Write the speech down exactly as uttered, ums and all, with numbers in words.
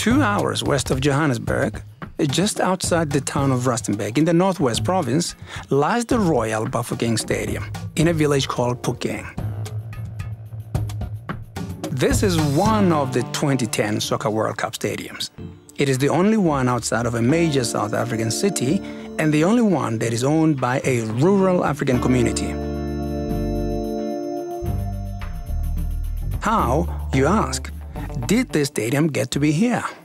Two hours west of Johannesburg, just outside the town of Rustenburg in the Northwest Province, lies the Royal Bafokeng Stadium in a village called Bafokeng. This is one of the twenty ten Soccer World Cup stadiums. It is the only one outside of a major South African city and the only one that is owned by a rural African community. How, you ask, did the stadium get to be here?